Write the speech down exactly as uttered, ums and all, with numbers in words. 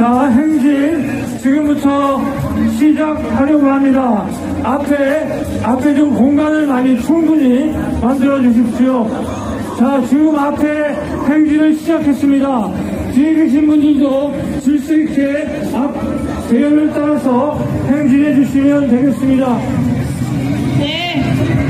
자, 행진 지금부터 시작하려고 합니다. 앞에, 앞에 좀 공간을 많이 충분히 만들어 주십시오. 자, 지금 앞에 행진을 시작했습니다. 뒤에 계신 분들도 질서 있게 앞 대열을 따라서 행진해 주시면 되겠습니다. 네.